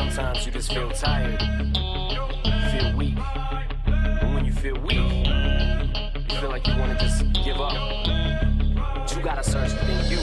Sometimes you just feel tired, you feel weak. And when you feel weak, you feel like you want to just give up. But you gotta search within you.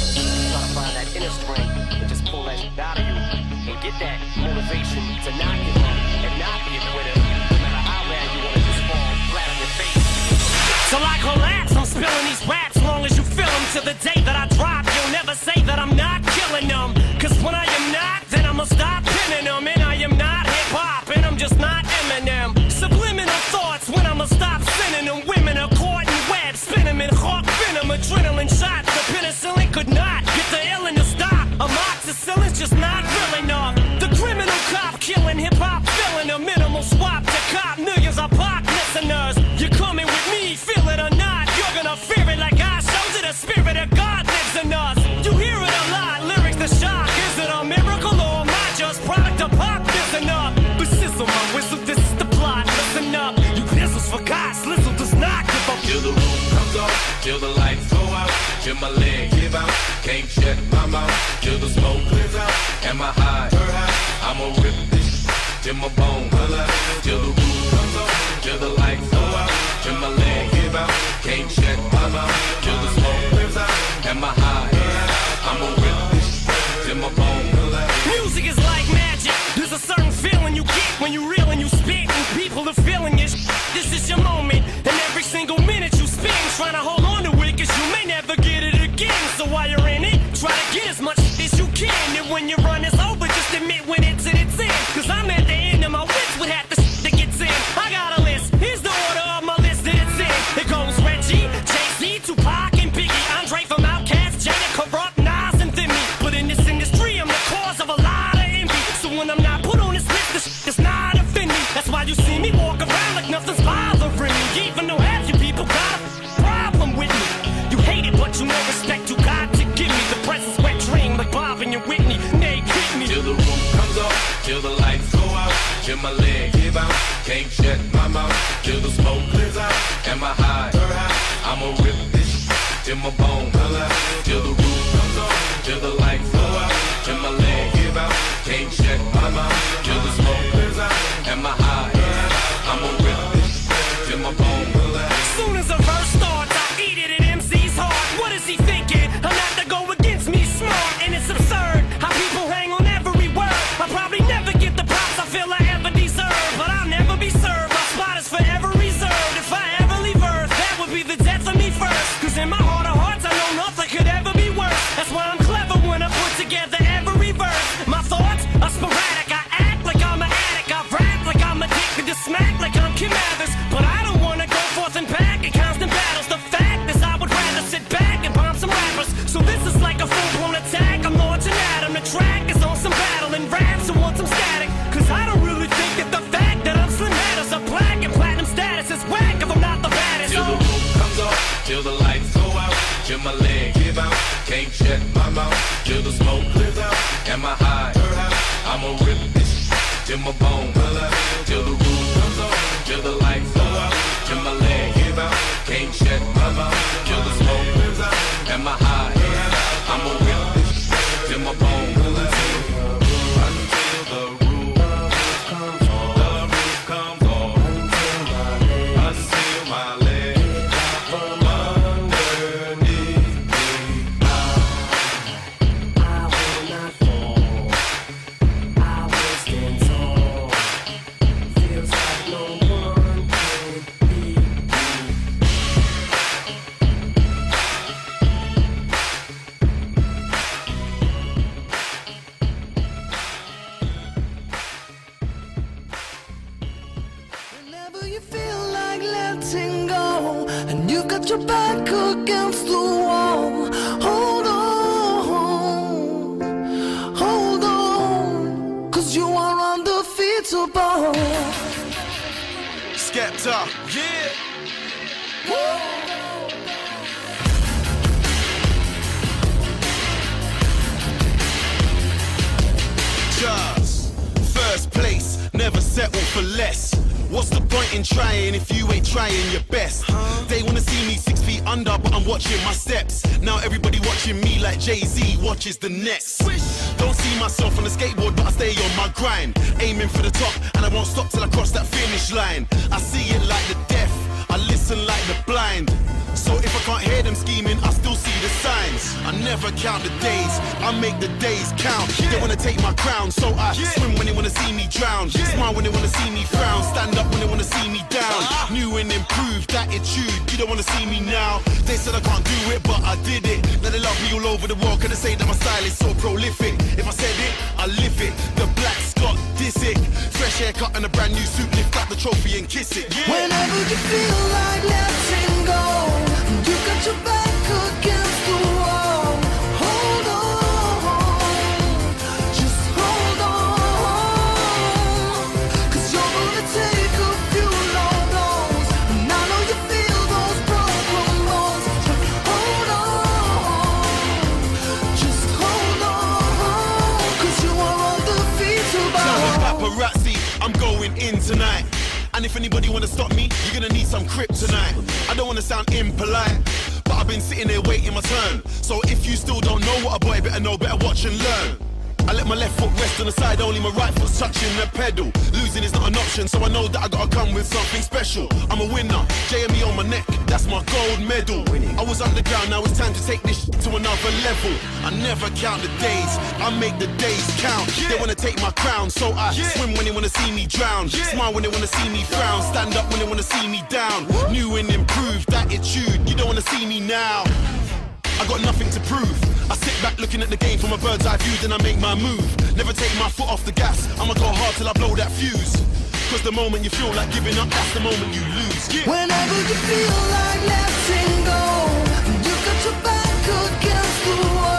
Try to find that inner strength and just pull that shit out of you. And get that motivation to not give up and not be a quitter. No matter how bad you want to just fall flat on your face. Till I collapse, I'm spilling these raps. Long as you feel them, to the day that I drop, you'll never say that I'm not killing them. Cause when I am not, then I'ma stop pinning them. And I am not hip-hop, and I'm just not Eminem. Subliminal thoughts when I'ma stop sending them. Women are caught in web, spin them in hawk venom. Adrenaline shots, the penicillin could not get the illin to stop. Amoxicillin's just not real enough. The criminal cop killing hip-hop, filling a minimal swap to cop. Millions of pop listeners, you coming with me, feel it or not. You're gonna fear it like I showed you. The spirit of God lives in us. You hear it a lot, lyrics the shock. Is it a miracle or am I just product of pop? Listen up, but sizzle my whistle, this is the plot. Listen up, you pistols for God, Slizzle does not give up. Till the roof comes off, till the lights go out, till my leg give out, can't shut my mouth, till the smoke clears out, and my high, I'ma rip this till my bone, till the roof comes off, till the lights go out, till my leg give out, can't shut my mouth, till the smoke clears out, and my high, I'ma rip this till my bone. Music is like magic, there's a certain feeling you get when you reel and you spit, and people are feeling it. This is your moment, and every single minute you spend trying to hold on to it, cause you may never get it again. So while you're in it, try to get as much as you can, and when your run is over, just admit when it's in its end. Cause I'm at the end of my wits with half the that gets in. I got a list, here's the order of my list that it's in. It goes Reggie, Jay-Z, Tupac, and Biggie, Andre from Outkast, Jada, Corrupt, Nas, and Thimmy. But in this industry, I'm the cause of a lot of envy. So when I'm not put on this list, this does not offend me. That's why you see me walk around like nothing's bothering me. Even though half you people got a problem with me. You hate it, but you know respect you got to give me. The presence wet dream like Bob and your Whitney. Nay, hit me. Till the roof comes off, till the lights go out, till my leg give out, can't shut my mouth, till the smoke clears out, and my high, I'ma rip this till my bone, till the roof comes off, till the lights go out, till my leg give out, can't shut my mouth, till the smoke clears out, and my high, I'ma rip this till my bone. Soon as a verse starts, I eat it at MC's heart. What is he thinking? I'm not to go against me, smart, and it's absurd how people hang on every word. I probably never get the props I feel I ever deserve, but I'll never be served. My spot is forever reserved. If I ever leave Earth, that would be the death of me first. Cause in my heart of hearts, I know nothing could ever be worse. That's why I'm clever when I put together every verse. My thoughts are sporadic. I act like I'm an addict. I rap like I'm addicted to smack like I'm Kim Mathers. But I don't wanna go forth and back in constant battles. The fact is I would rather sit back and bomb some rappers. So this is like a full-blown attack. I'm launching at him. The track is on some battle and raps who want some static. Cause I don't really think that the fact that I'm Slim matters. A black and platinum status is whack if I'm not the baddest. Till the roof comes off, till the lights go out, till my leg give out, can't shut my mouth, till the smoke clears out, and my high, I'ma rip this till my bone, till the roof comes off, till the lights go out, till my leg give out, can't shut my mouth, till the smoke clears out, and my high, I'ma rip this till my bone. You feel like letting go, and you've got your back against the wall. Hold on, cause you are undefeatable. Skepta, yeah. Just first place, never settle for less. What's the point in trying if you ain't trying your best? They wanna see me 6 feet under, but I'm watching my steps. Now everybody watching me like Jay-Z watches the Nets. Don't see myself on the skateboard, but I stay on my grind. Aiming for the top, and I won't stop till I cross that finish line. I see it like the deaf, I listen like the blind. So if I can't hear them scheming, I still see the signs. I never count the days, I make the days count. They wanna take my crown, so I swim when they wanna see me drown. Smile when they wanna see me frown. Stand up when they wanna see me down. New and improved attitude, you don't wanna see me now. They said I can't do it, but I did it. Now they love me all over the world, cause they say that my style is so prolific. If I said it, I live it. The Black Scott Disick. Fresh haircut and a brand new suit, lift up the trophy and kiss it. Whenever you feel like letting go, you got your back against the wall. Hold on, just hold on, cause you're gonna take a few long blows. And I know you feel those broken bones. Hold on, just hold on, cause you are undefeatable. Paparazzi, I'm going in tonight. And if anybody wanna stop me, you're gonna need some kryptonite. I don't wanna sound impolite, but I've been sitting there waiting my turn. So if you still don't know what a boy better know, better watch and learn. I let my left foot rest on the side, only my right foot's touching the pedal. Losing is not an option, so I know that I gotta come with something special. I'm a winner, JME on my neck, that's my gold medal. I was underground, now it's time to take this to another level. I never count the days, I make the days count. They wanna take my crown, so I swim when they wanna see me drown. Smile when they wanna see me frown. Stand up when they wanna see me down. New and improved attitude, you don't wanna see me now. I got nothing to prove. I sit back looking at the game from a bird's eye view, then I make my move. Never take my foot off the gas, I'ma go hard till I blow that fuse. Cause the moment you feel like giving up, that's the moment you lose. Whenever you feel like letting go, you got your back against the wall.